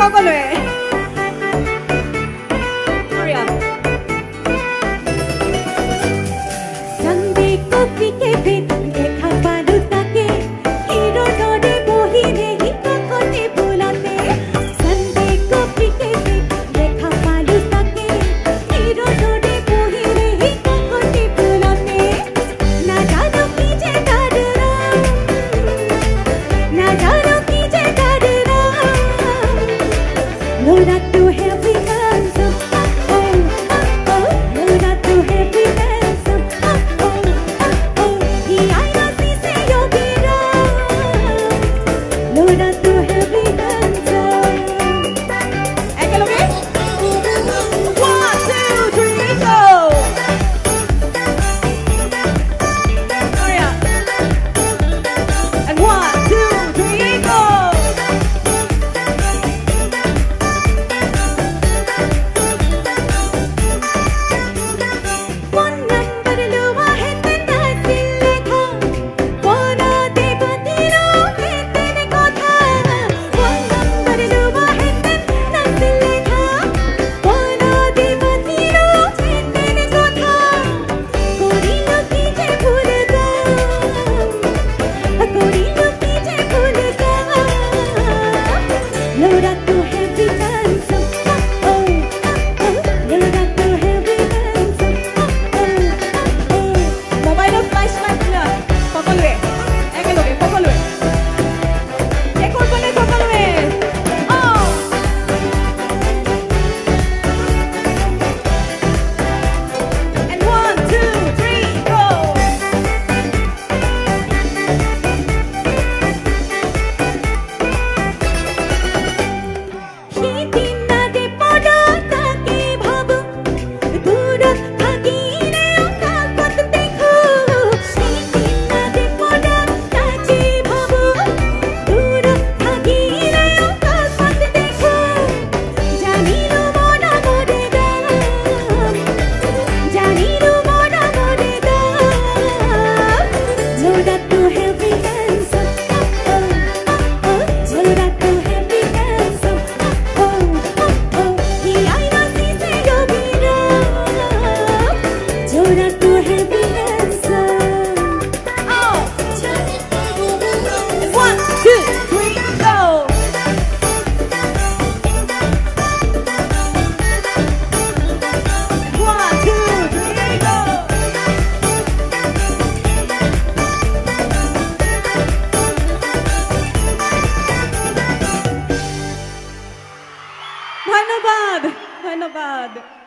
সকলোৱে Sunday coffee cafe देखा पालू ताके हीरो डोडे बोही नहीं कखोटे बुलाते Sunday coffee cafe देखा पालू ताके हीरो डोडे बोही नहीं कखोटे बुलाते ना जानो कीजे डरना ना जानो कीजे डरना लोड़ा तू है विकास लोड़ा तू है विकास Loda tu heavy hands একেলগে 1 2 3 go Maria and 1 2 3 go One number luwa hai tena silekha Bona de batiro hai tene kotha One number luwa hai tena silekha Bona de batiro hai tene kotha Korilo ki je bhul ga Korilo ki je bhul ga Loda tu heavy handsome Loda tu heavy handsome মোবাইলৰ flash light দিলা সকলোৱে একেলগে সকলোৱে record বনে সকলোৱে and 1 2 3 go Hidina de poda take bhab dur thagine kakat dekho Hidina de poda take bhab dur thagine kakat dekho Janilo mona more gam Janilo mona more gam Loda tu heavy handsome Loda tu heavy handsome He aina si se yobira Loda tu heavy handsome 1 2 3 go and 1 2 3 go ধন্যবাদ ধন্যবাদ